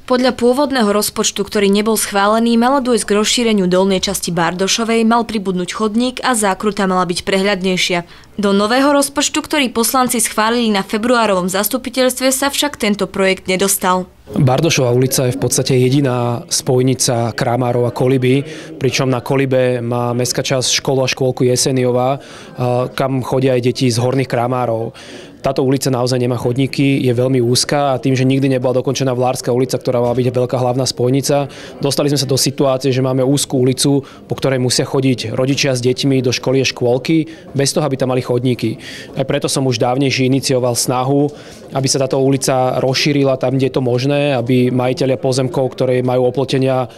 Podľa pôvodného rozpočtu, ktorý nebol schválený, malo dôjsť k rozšíreniu dolnej časti Bardošovej, mal pribudnúť chodník a zákruta mala byť prehľadnejšia. Do nového rozpočtu, ktorý poslanci schválili na februárovom zastupiteľstve, sa však tento projekt nedostal. Bardošova ulica je v podstate jediná spojnica Kramárov a Koliby, pričom na Kolibe má mestská časť školu a škôlku Jeseniová, kam chodia aj deti z Horných Kramárov. Táto ulica naozaj nemá chodníky, je veľmi úzka a tým, že nikdy nebola dokončená Vlárska ulica, ktorá mala byť veľká hlavná spojnica, dostali sme sa do situácie, že máme úzkú ulicu, po ktorej musia chodiť rodičia s deťmi do školy a škôlky, bez toho, aby tam mali chodníky. Aj preto som už dávnejšie inicioval snahu, aby sa táto ulica rozšírila tam, kde je to možné, aby majitelia pozemkov, ktoré majú oplotenia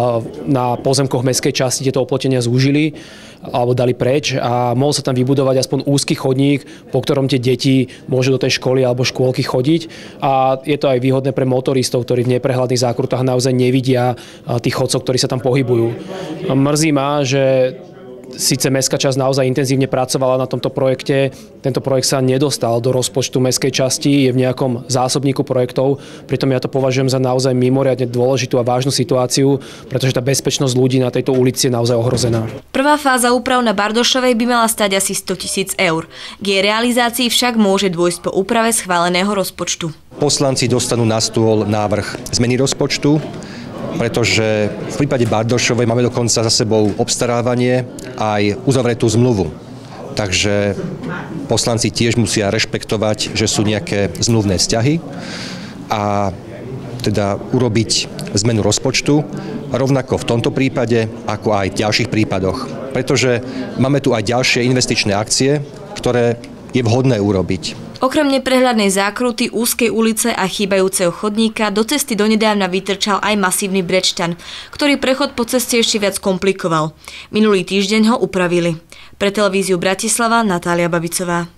na pozemkoch mestskej časti, tieto oplotenia zúžili alebo dali preč a mohol sa tam vybudovať aspoň úzky chodník, po ktorom tie deti môžu do tej školy alebo škôlky chodiť. A je to aj výhodné pre motoristov, ktorí v neprehľadných zákrutách naozaj nevidia tých chodcov, ktorí sa tam pohybujú. Mrzí ma, že síce mestská časť naozaj intenzívne pracovala na tomto projekte, tento projekt sa nedostal do rozpočtu mestskej časti, je v nejakom zásobníku projektov, pritom ja to považujem za naozaj mimoriadne dôležitú a vážnu situáciu, pretože tá bezpečnosť ľudí na tejto ulici je naozaj ohrozená. Prvá fáza úprav na Bardošovej by mala stať asi 100 000 eur. K jej realizácii však môže dôjsť po úprave schváleného rozpočtu. Poslanci dostanú na stôl návrh zmeny rozpočtu, pretože v prípade Bardošovej máme dokonca za sebou obstarávanie aj uzavretú zmluvu. Takže poslanci tiež musia rešpektovať, že sú nejaké zmluvné vzťahy a teda urobiť zmenu rozpočtu, rovnako v tomto prípade, ako aj v ďalších prípadoch. Pretože máme tu aj ďalšie investičné akcie, ktoré je vhodné urobiť. Okrem neprehľadnej zákruty, úzkej ulice a chýbajúceho chodníka do cesty donedávna vytrčal aj masívny brečtan, ktorý prechod po ceste ešte viac komplikoval. Minulý týždeň ho upravili. Pre televíziu Bratislava Natália Babicová.